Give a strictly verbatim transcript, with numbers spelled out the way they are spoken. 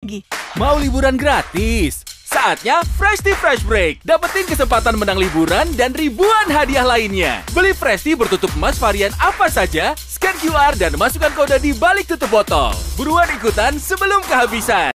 lagi. Mau liburan gratis? Saatnya Freshty Fresh Break. Dapetin kesempatan menang liburan dan ribuan hadiah lainnya. Beli Freshty bertutup emas varian apa saja, scan Q R dan masukkan kode di balik tutup botol. Buruan ikutan sebelum kehabisan.